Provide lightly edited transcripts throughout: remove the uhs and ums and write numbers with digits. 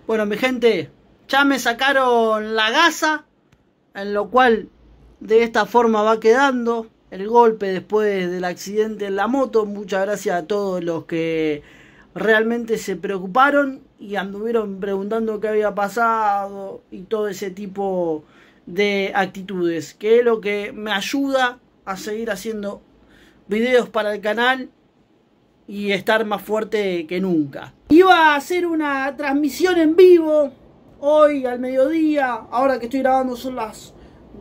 Bueno, mi gente, ya me sacaron la gasa, en lo cual de esta forma va quedando el golpe después del accidente en la moto. Muchas gracias a todos los que realmente se preocuparon y anduvieron preguntando qué había pasado y todo ese tipo de actitudes, que es lo que me ayuda a seguir haciendo videos para el canal y estar más fuerte que nunca. Iba a hacer una transmisión en vivo hoy al mediodía. Ahora que estoy grabando son las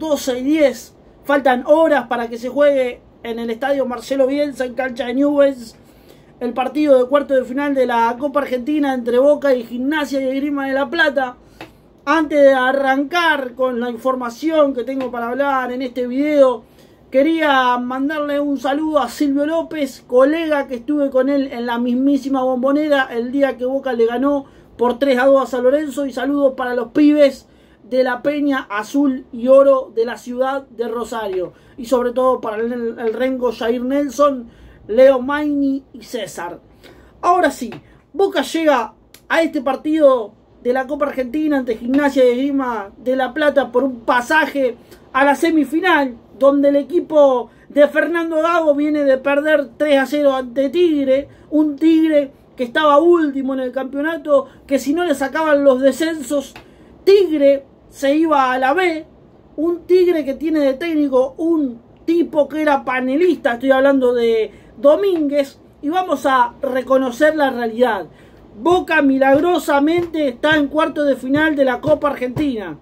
12:10. Faltan horas para que se juegue en el estadio Marcelo Bielsa, en cancha de Newell's, el partido de cuarto de final de la Copa Argentina entre Boca y Gimnasia y Esgrima de La Plata. Antes de arrancar con la información que tengo para hablar en este video, quería mandarle un saludo a Silvio López, colega que estuve con él en la mismísima Bombonera el día que Boca le ganó por 3-2 a San Lorenzo. Y saludos para los pibes de la Peña Azul y Oro de la ciudad de Rosario. Y sobre todo para el Rengo Jair Nelson, Leo Maini y César. Ahora sí, Boca llega a este partido de la Copa Argentina ante Gimnasia y Esgrima de La Plata por un pasaje a la semifinal, donde el equipo de Fernando Gago viene de perder 3-0 ante Tigre. Un Tigre que estaba último en el campeonato, que si no le sacaban los descensos, Tigre se iba a la B. Un Tigre que tiene de técnico un tipo que era panelista, estoy hablando de Domínguez. Y vamos a reconocer la realidad: Boca milagrosamente está en cuartos de final de la Copa Argentina.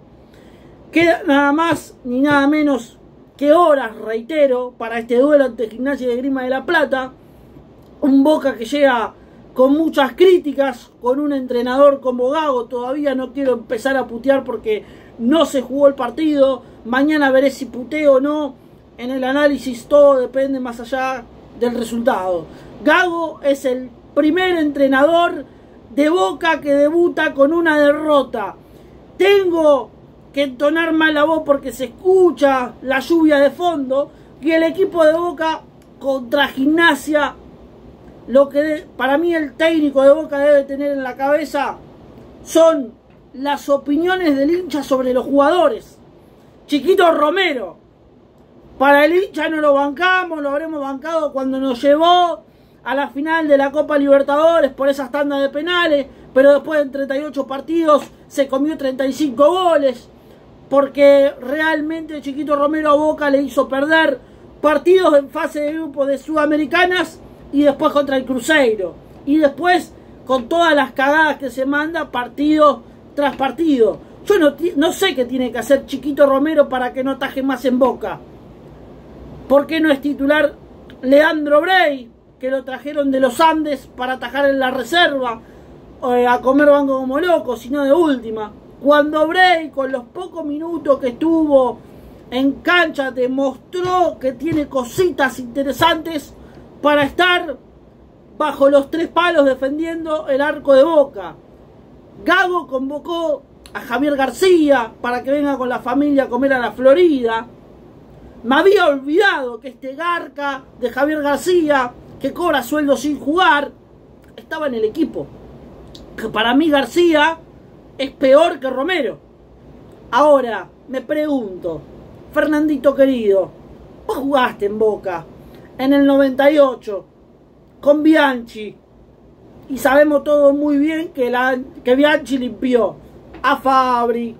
Queda nada más ni nada menos que horas, reitero, para este duelo ante Gimnasia y Esgrima de La Plata. Un Boca que llega con muchas críticas, con un entrenador como Gago. Todavía no quiero empezar a putear porque no se jugó el partido. Mañana veré si puteo o no. En el análisis todo depende más allá del resultado. Gago es el primer entrenador de Boca que debuta con una derrota. Tengo que entonar mal la voz porque se escucha la lluvia de fondo. Y el equipo de Boca contra Gimnasia, lo que para mí el técnico de Boca debe tener en la cabeza son las opiniones del hincha sobre los jugadores. Chiquito Romero, para el hincha no lo bancamos, lo habremos bancado cuando nos llevó a la final de la Copa Libertadores por esas tandas de penales, pero después en 38 partidos se comió 35 goles, porque realmente Chiquito Romero a Boca le hizo perder partidos en fase de grupo de Sudamericanas y después contra el Cruzeiro, y después con todas las cagadas que se manda partido tras partido. Yo no sé qué tiene que hacer Chiquito Romero para que no ataje más en Boca. ¿Por qué no es titular Leandro Brey, que lo trajeron de los Andes para atajar en la reserva, a comer banco como loco, sino de última? Cuando Brey, con los pocos minutos que estuvo en cancha, demostró que tiene cositas interesantes para estar bajo los tres palos defendiendo el arco de Boca. Gago convocó a Javier García para que venga con la familia a comer a la Florida. Me había olvidado que este garca de Javier García, que cobra sueldo sin jugar, estaba en el equipo. Que para mí García es peor que Romero. Ahora, me pregunto, Fernandito querido, vos jugaste en Boca en el 98 con Bianchi, y sabemos todos muy bien que Bianchi limpió a Fabri,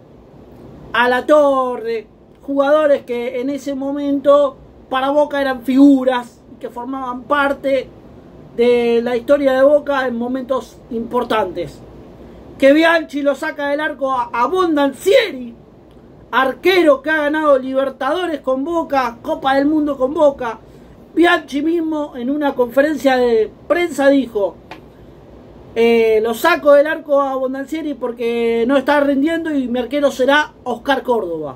a La Torre, jugadores que en ese momento para Boca eran figuras y que formaban parte de la historia de Boca en momentos importantes. Que Bianchi lo saca del arco a Bondancieri, arquero que ha ganado Libertadores con Boca, Copa del Mundo con Boca. Bianchi mismo en una conferencia de prensa dijo: lo saco del arco a Bondancieri porque no está rindiendo y mi arquero será Oscar Córdoba.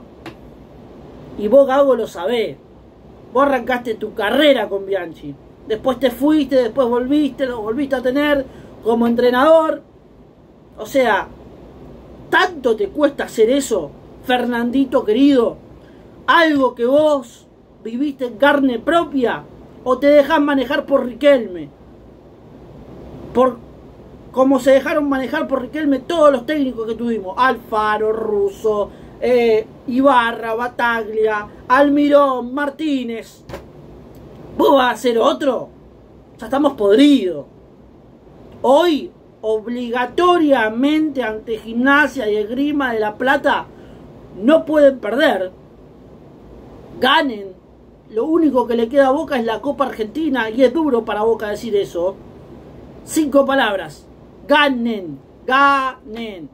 Y vos, Gago, lo sabés. Vos arrancaste tu carrera con Bianchi. Después te fuiste, después volviste, lo volviste a tener como entrenador. O sea, ¿tanto te cuesta hacer eso, Fernandito querido? Algo que vos viviste en carne propia, o te dejás manejar por Riquelme, por como se dejaron manejar por Riquelme todos los técnicos que tuvimos, Alfaro, Russo, Ibarra, Bataglia, Almirón, Martínez, ¿vos vas a hacer otro? Ya estamos podridos. Hoy, obligatoriamente ante Gimnasia y Esgrima de La Plata, no pueden perder. Ganen. Lo único que le queda a Boca es la Copa Argentina, y es duro para Boca decir eso. 5 palabras. Ganen. Ganen.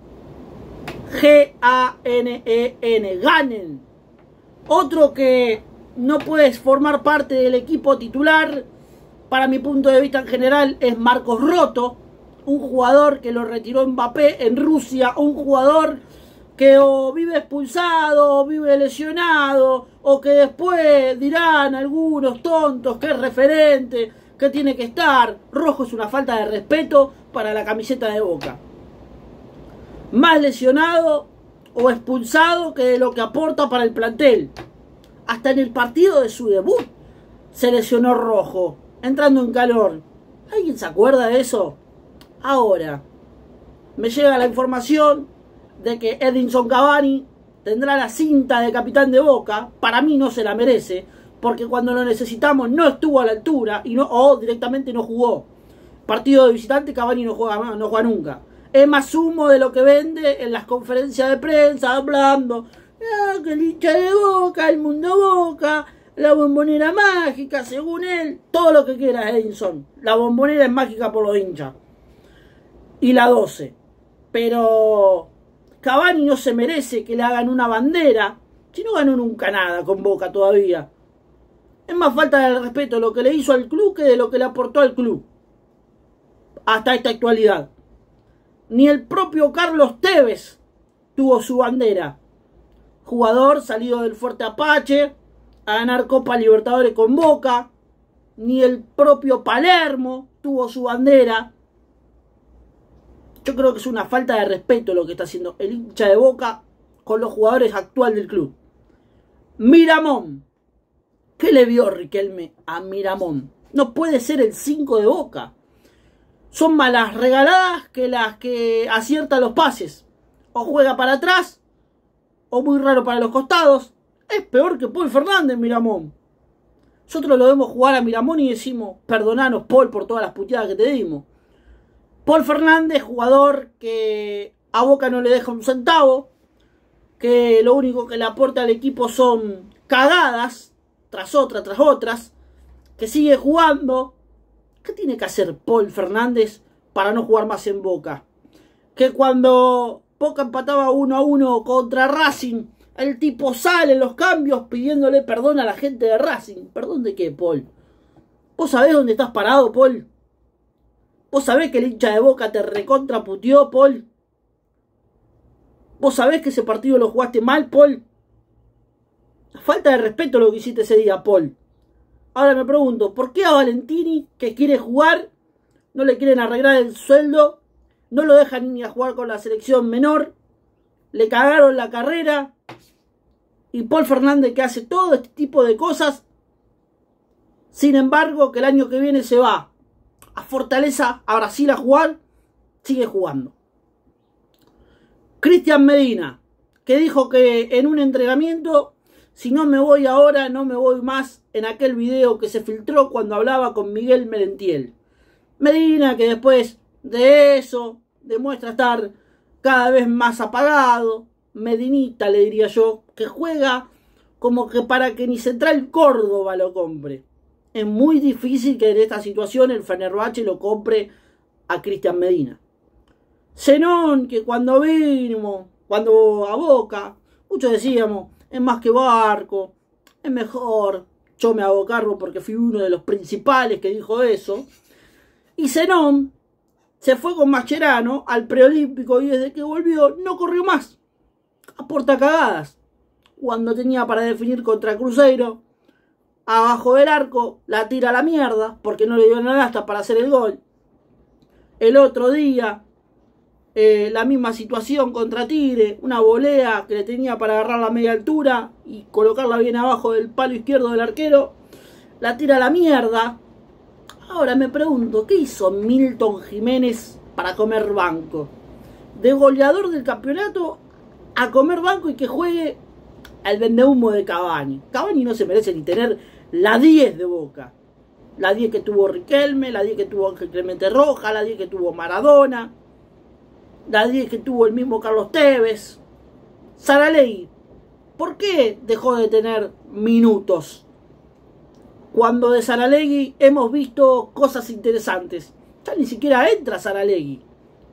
G-A-N-E-N. Ganen. Otro que no puede formar parte del equipo titular, para mi punto de vista en general, es Marcos Roto, un jugador que lo retiró Mbappé en Rusia, un jugador que o vive expulsado, o vive lesionado, o que después dirán algunos tontos que es referente, que tiene que estar. Rojo es una falta de respeto para la camiseta de Boca. Más lesionado o expulsado que de lo que aporta para el plantel. Hasta en el partido de su debut se lesionó Rojo, entrando en calor. ¿Alguien se acuerda de eso? Ahora, me llega la información de que Edinson Cavani tendrá la cinta de capitán de Boca. Para mí no se la merece, porque cuando lo necesitamos no estuvo a la altura y o directamente no jugó. Partido de visitante Cavani no juega nunca. Es más humo de lo que vende en las conferencias de prensa, hablando que el hincha de Boca, el mundo Boca, la bombonera mágica, según él, todo lo que quiera Edinson. La bombonera es mágica por los hinchas. Y la 12. Pero Cavani no se merece que le hagan una bandera si no ganó nunca nada con Boca todavía. Es más falta de respeto lo que le hizo al club que de lo que le aportó al club hasta esta actualidad. Ni el propio Carlos Tevez tuvo su bandera. Jugador salido del Fuerte Apache a ganar Copa Libertadores con Boca. Ni el propio Palermo tuvo su bandera. Yo creo que es una falta de respeto lo que está haciendo el hincha de Boca con los jugadores actuales del club. Miramón. ¿Qué le vio Riquelme a Miramón? No puede ser el 5 de Boca. Son más las regaladas que las que acierta los pases. O juega para atrás, o muy raro para los costados. Es peor que Paul Fernández, Miramón. Nosotros lo vemos jugar a Miramón y decimos, perdonanos, Paul, por todas las puteadas que te dimos. Paul Fernández, jugador que a Boca no le deja un centavo, que lo único que le aporta al equipo son cagadas, tras otras, que sigue jugando. ¿Qué tiene que hacer Paul Fernández para no jugar más en Boca? Que cuando Boca empataba 1-1 contra Racing, el tipo sale en los cambios pidiéndole perdón a la gente de Racing. ¿Perdón de qué, Paul? ¿Vos sabés dónde estás parado, Paul? ¿Vos sabés que el hincha de Boca te recontraputeó, Paul? ¿Vos sabés que ese partido lo jugaste mal, Paul? Falta de respeto lo que hiciste ese día, Paul. Ahora me pregunto, ¿por qué a Valentini, que quiere jugar, no le quieren arreglar el sueldo? No lo dejan ni a jugar con la selección menor. Le cagaron la carrera. Y Paul Fernández, que hace todo este tipo de cosas, sin embargo, que el año que viene se va a Fortaleza, a Brasil a jugar, sigue jugando. Cristian Medina, que dijo que en un entrenamiento, si no me voy ahora, no me voy más, en aquel video que se filtró cuando hablaba con Miguel Merentiel. Medina, que después de eso demuestra estar cada vez más apagado. Medinita, le diría yo, que juega como que para que ni Central Córdoba lo compre. Es muy difícil que en esta situación el Fenerbahce lo compre a Cristian Medina. Zenón, que cuando a Boca, muchos decíamos, es más que Barco, es mejor. Yo me hago cargo porque fui uno de los principales que dijo eso. Y Zenón se fue con Mascherano al preolímpico y desde que volvió no corrió más. Aporta cagadas. Cuando tenía para definir contra Cruzeiro, abajo del arco, la tira a la mierda porque no le dio nada hasta para hacer el gol. El otro día, la misma situación contra Tigre, una volea que le tenía para agarrar la media altura y colocarla bien abajo del palo izquierdo del arquero, la tira a la mierda. Ahora me pregunto, ¿qué hizo Milton Jiménez para comer banco. De goleador del campeonato a comer banco y que juegue al vendehumo de Cavani. Cavani no se merece ni tener la 10 de Boca. La 10 que tuvo Riquelme, la 10 que tuvo Ángel Clemente Rojas, la 10 que tuvo Maradona, la 10 que tuvo el mismo Carlos Tevez. Saralegui, ¿por qué dejó de tener minutos? Cuando de Saralegui hemos visto cosas interesantes. Ya ni siquiera entra Saralegui.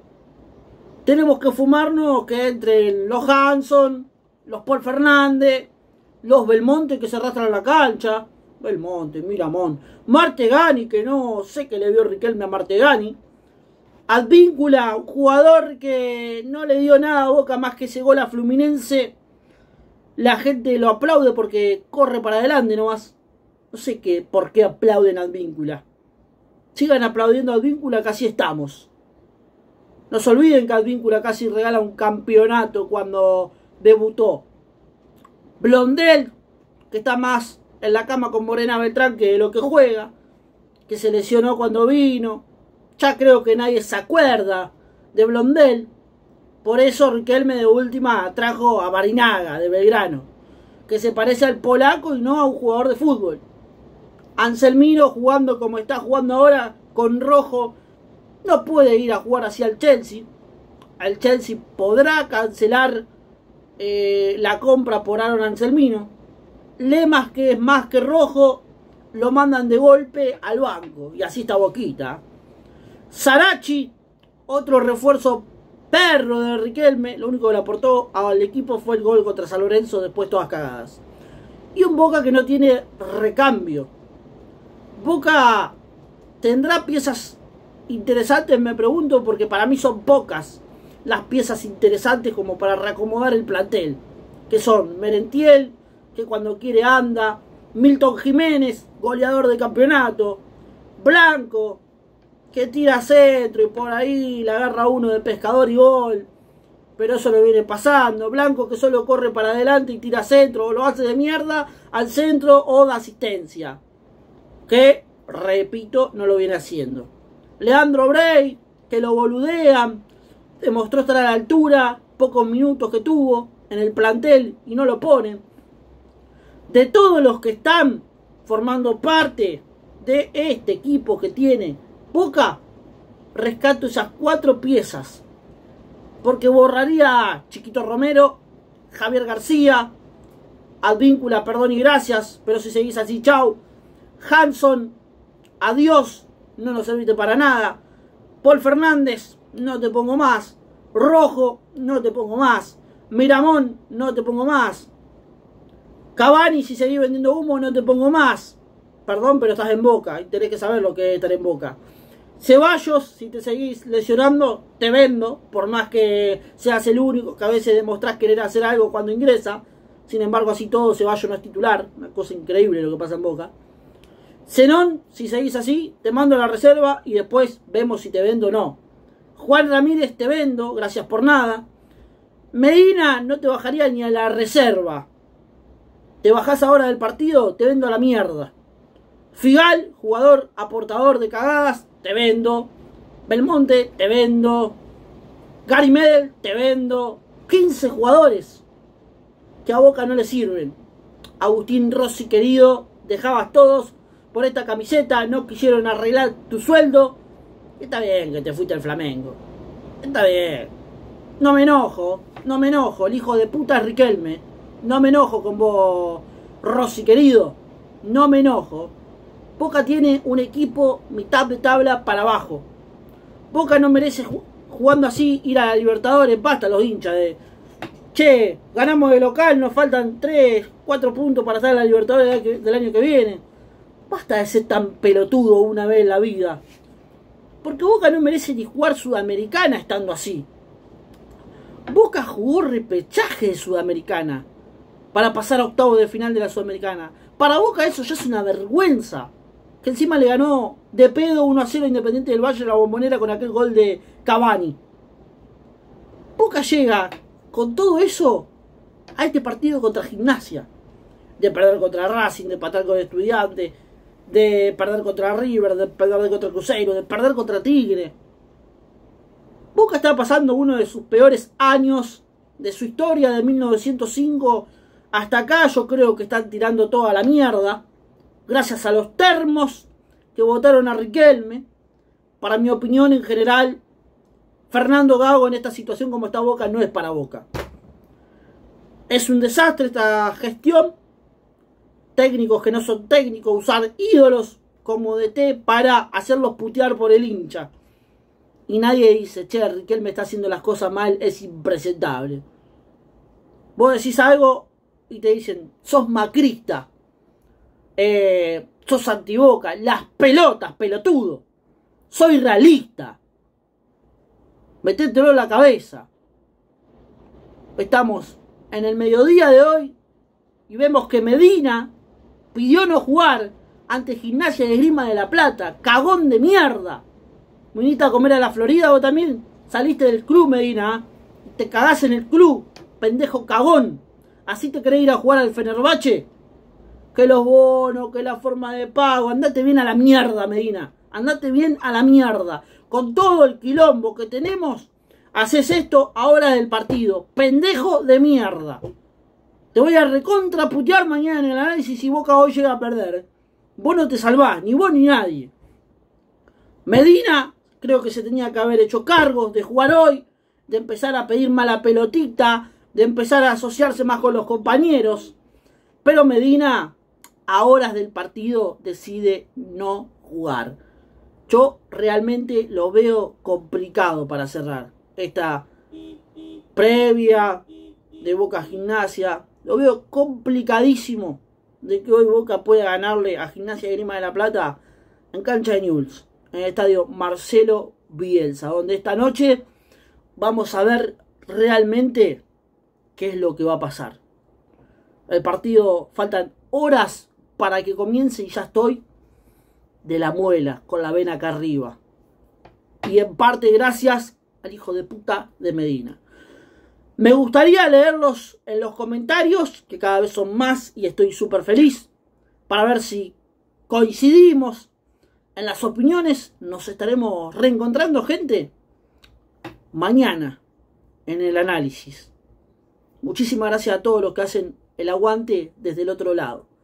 Tenemos que fumarnos que entren los Hanson, los Paul Fernández, los Belmonte que se arrastran a la cancha. Belmonte, Miramón, Martegani, que no sé qué le vio Riquelme a Martegani. Advíncula, un jugador que no le dio nada a Boca más que ese gol a Fluminense. La gente lo aplaude porque corre para adelante nomás. No sé por qué aplauden a Advíncula. Sigan aplaudiendo a Advíncula, que así estamos. No se olviden que Advíncula casi regala un campeonato cuando debutó. Blondel, que está más en la cama con Morena Beltrán que lo que juega, que se lesionó cuando vino. Ya creo que nadie se acuerda de Blondel. Por eso Riquelme de última trajo a Barinaga de Belgrano, que se parece al polaco y no a un jugador de fútbol. Anselmino, jugando como está jugando ahora con rojo, no puede ir a jugar hacia el Chelsea. El Chelsea podrá cancelar la compra por Aaron Anselmino. Lemas, que es más que rojo, lo mandan de golpe al banco. Y así está Boquita. Sarachi, otro refuerzo perro de Riquelme. Lo único que le aportó al equipo fue el gol contra San Lorenzo, después todas cagadas. Y un Boca que no tiene recambio. Boca tendrá piezas interesantes, me pregunto, porque para mí son pocas las piezas interesantes como para reacomodar el plantel. Que son Merentiel, que cuando quiere anda, Milton Jiménez, goleador de campeonato, Blanco, que tira centro y por ahí le agarra uno de pescador y gol, pero eso lo viene pasando. Blanco, que solo corre para adelante y tira centro, o lo hace de mierda al centro o de asistencia, que, repito, no lo viene haciendo. Leandro Brey, que lo boludean, demostró estar a la altura, pocos minutos que tuvo en el plantel y no lo ponen. De todos los que están formando parte de este equipo que tiene Boca, rescato esas 4 piezas, porque borraría a Chiquito Romero, Javier García, Advíncula, perdón y gracias, pero si seguís así, chau. Hanson, adiós, no nos serviste para nada. Paul Fernández, no te pongo más. Rojo, no te pongo más. Miramón, no te pongo más. Cavani, si seguís vendiendo humo, no te pongo más. Perdón, pero estás en Boca y tenés que saber lo que es estar en Boca. Ceballos, si te seguís lesionando, te vendo, por más que seas el único que a veces demostrás querer hacer algo cuando ingresa. Sin embargo, así todo, Ceballos no es titular. Una cosa increíble lo que pasa en Boca. Zenón, si seguís así, te mando a la reserva y después vemos si te vendo o no. Juan Ramírez, te vendo, gracias por nada. Medina, no te bajaría ni a la reserva. Te bajás ahora del partido, te vendo a la mierda. Figal, jugador aportador de cagadas, te vendo. Belmonte, te vendo. Gary Medel, te vendo. 15 jugadores que a Boca no le sirven. Agustín Rossi, querido, dejabas todos por esta camiseta, no quisieron arreglar tu sueldo. Está bien que te fuiste al Flamengo. Está bien. No me enojo, el hijo de puta es Riquelme. No me enojo con vos, Rossi, querido. No me enojo. Boca tiene un equipo mitad de tabla para abajo. Boca no merece, jugando así, ir a la Libertadores. Basta los hinchas de... Che, ganamos de local, nos faltan 3, 4 puntos para estar en la Libertadores del año que viene. Basta de ser tan pelotudo una vez en la vida. Porque Boca no merece ni jugar Sudamericana estando así. Boca jugó repechaje de Sudamericana para pasar a octavos de final de la Sudamericana. Para Boca eso ya es una vergüenza. Que encima le ganó de pedo 1-0 a Independiente del Valle en la Bombonera con aquel gol de Cavani. Boca llega con todo eso a este partido contra Gimnasia. De perder contra Racing, de empatar con Estudiantes, de perder contra River, de perder contra Cruzeiro, de perder contra Tigre. Boca está pasando uno de sus peores años de su historia, de 1905 hasta acá. Yo creo que están tirando toda la mierda, gracias a los termos que votaron a Riquelme. Para mi opinión en general, Fernando Gago en esta situación como está Boca no es para Boca. Es un desastre esta gestión. Técnicos que no son técnicos, usar ídolos como DT para hacerlos putear por el hincha. Y nadie dice, che, Riquelme está haciendo las cosas mal, es impresentable. Vos decís algo y te dicen, sos macrista, sos antiboca, las pelotas, pelotudo, soy realista. Metételo en la cabeza. Estamos en el mediodía de hoy y vemos que Medina pidió no jugar ante Gimnasia y Esgrima de La Plata. Cagón de mierda. Viniste a comer a la Florida, vos también saliste del club, Medina. Te cagás en el club, pendejo cagón. Así te querés ir a jugar al Fenerbahce. Que los bonos, que la forma de pago. Andate bien a la mierda, Medina. Andate bien a la mierda. Con todo el quilombo que tenemos, haces esto a hora del partido. Pendejo de mierda. Te voy a recontraputear mañana en el análisis si Boca hoy llega a perder. Vos no te salvás, ni vos ni nadie. Medina creo que se tenía que haber hecho cargo de jugar hoy, de empezar a pedir mala pelotita, de empezar a asociarse más con los compañeros. Pero Medina, a horas del partido, decide no jugar. Yo realmente lo veo complicado para cerrar esta previa de Boca Gimnasia. Lo veo complicadísimo de que hoy Boca pueda ganarle a Gimnasia y Esgrima de La Plata en cancha de Newell's, en el estadio Marcelo Bielsa, donde esta noche vamos a ver realmente qué es lo que va a pasar. El partido, faltan horas para que comience y ya estoy de la muela, con la vena acá arriba. Y en parte gracias al hijo de puta de Medina. Me gustaría leerlos en los comentarios, que cada vez son más y estoy súper feliz, para ver si coincidimos en las opiniones. Nos estaremos reencontrando, gente, mañana en el análisis. Muchísimas gracias a todos los que hacen el aguante desde el otro lado.